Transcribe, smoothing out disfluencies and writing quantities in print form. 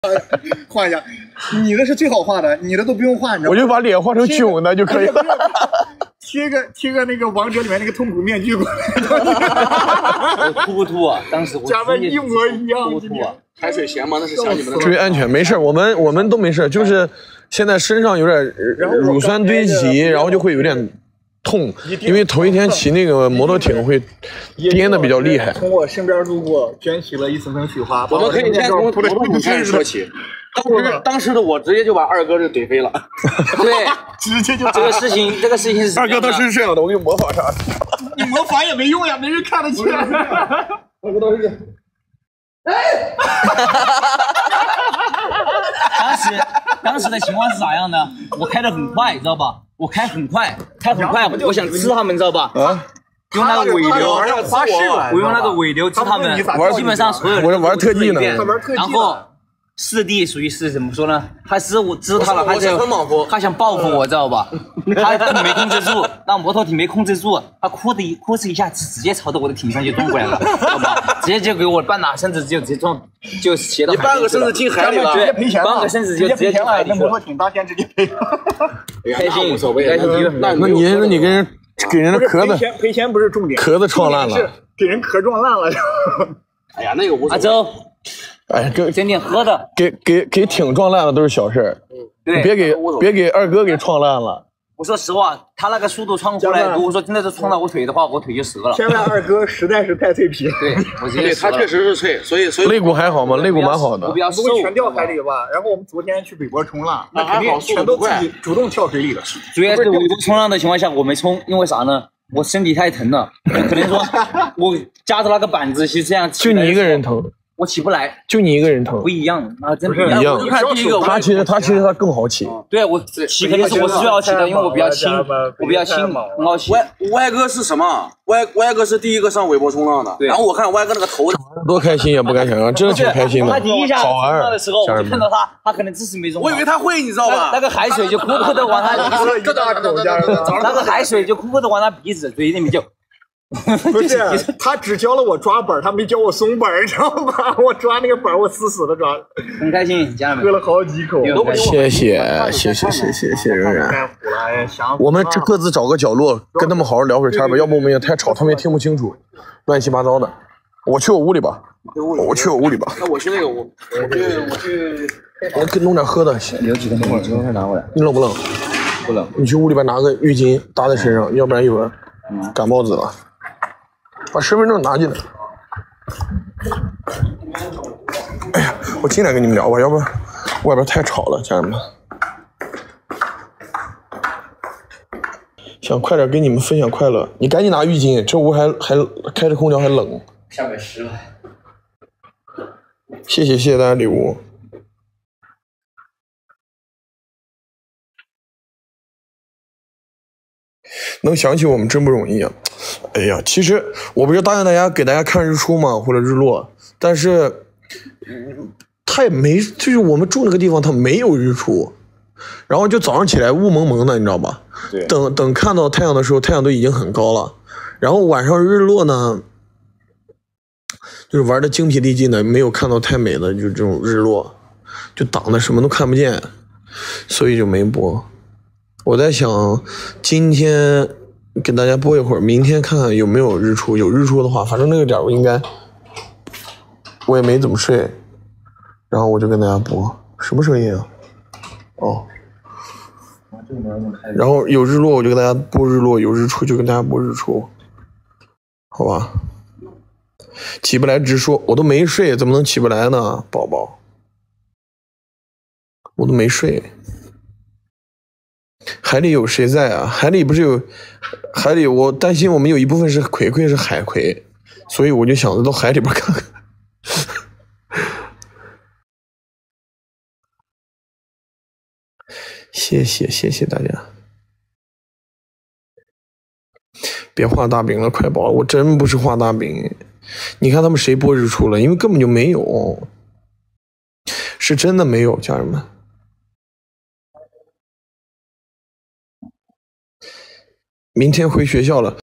画一下，你的是最好画的，你的都不用画，你知道吗？ 我就把脸画成囧的就可以了。 贴个那个王者里面那个痛苦面具过来。 我突不突啊？当时我咱们一模一样。 突不突啊？ 排水咸吗？那是想你们的。 注意安全，没事，我们都没事，就是现在身上有点乳酸堆积，然后就会有点痛，因为头一天骑那个摩托艇会颠的比较厉害。 从我身边路过，卷起了一层层雪花。 我们可以先从摩托艇开始说起。当时的我直接就把二哥就怼飞了。 对， 直接就这个事情是二哥都是这样的，我给你模仿啥？ 你模仿也没用呀，没人看得见。 二哥都是这样。 当时的情况是咋样的？我开得很快，知道吧？我开很快，我想吃他们，知道吧？啊！用那个尾流，我用那个尾流吃他们，基本上所有人我是玩特技呢， 然后四弟属于是怎么说呢？他是我知道他了，他想报复我，知道吧？他没控制住，那摩托艇没控制住，他哭哧一下直接朝着我的艇上就撞过来了，知道吧？直接就给我半拉身子就直接撞，就斜到。 你半个身子进海里了， 直接赔钱了， 半个身子就直接进海里了。 那摩托艇当天直接赔。 开心无所谓， 那你给人的壳子赔钱不是重点， 壳子撞烂了， 给人壳撞烂了。 哎呀，那个无所谓。 阿周。 哎， 捡点喝的， 给艇撞烂了都是小事儿， 对， 别给二哥给撞烂了。 我说实话，他那个速度穿过来，如果说真的是撞到我腿的话，我腿就折了。 现在二哥实在是太脆皮了， 对，我直接他确实是脆，所以肋骨还好吗？肋骨蛮好的， 我比较瘦， 全掉海里吧。然后我们昨天去北博冲浪，那肯定全都自己主动跳水里的。 主要是我冲浪的情况下我没冲，因为啥呢？我身体太疼了，可能说我夹着那个板子是这样， 就你一个人疼。 我起不来， 就你一个人疼， 不一样，那真不一样。他其实他更好起。 对我起肯定是我是最好起的，因为我比较轻，很好起。 歪哥是什么？歪哥是第一个上尾波冲浪的。然后我看歪哥那个头， 多开心也不敢想象，真的挺开心的。 他第一下好玩的时候，我就看到他可能姿势没中。 我以为他会，你知道吧？ 那个海水就哭哭的往他，那个海水就哭哭的往他鼻子嘴里面就。 不是，他只教了我抓板，他没教我松板，你知道吧？我抓那个板，我死的抓。 很开心，家人们喝了好几口。 谢谢仍然。我们这各自找个角落，跟他们好好聊会儿天吧，要不我们也太吵，他们也听不清楚，乱七八糟的。我去我屋里吧。 那我去那个我去。 我弄点喝的。 有几个等会儿快拿过来。 你冷不冷？ 不冷。 你去屋里边拿个浴巾搭在身上，要不然一会儿感冒子了。把身份证拿进来。哎呀，我进来跟你们聊吧，要不然外边太吵了，家人们。想快点跟你们分享快乐，你赶紧拿浴巾，这屋还开着空调还冷。 下面湿了。 谢谢大家礼物。能想起我们真不容易啊！哎呀，其实我不是答应大家给大家看日出嘛，或者日落，但是，它也没，就是我们住那个地方它没有日出，然后就早上起来雾蒙蒙的，你知道吧？ 对。 等看到太阳的时候，太阳都已经很高了，然后晚上日落呢，就是玩的精疲力尽的，没有看到太美的，就这种日落，就挡的什么都看不见，所以就没播。我在想，今天给大家播一会儿，明天看看有没有日出。有日出的话，反正那个点我也没怎么睡，然后我就跟大家播。什么声音啊？哦。然后有日落我就跟大家播日落，有日出就跟大家播日出，好吧？起不来直说，我都没睡，怎么能起不来呢，宝宝？我都没睡。海里有谁在啊？海里不是有海里，我担心我们有一部分是葵葵，是海葵，所以我就想着到海里边看看。谢谢大家，别画大饼了，快宝，我真不是画大饼。你看他们谁播日出了？因为根本就没有，是真的没有，家人们。明天回学校了。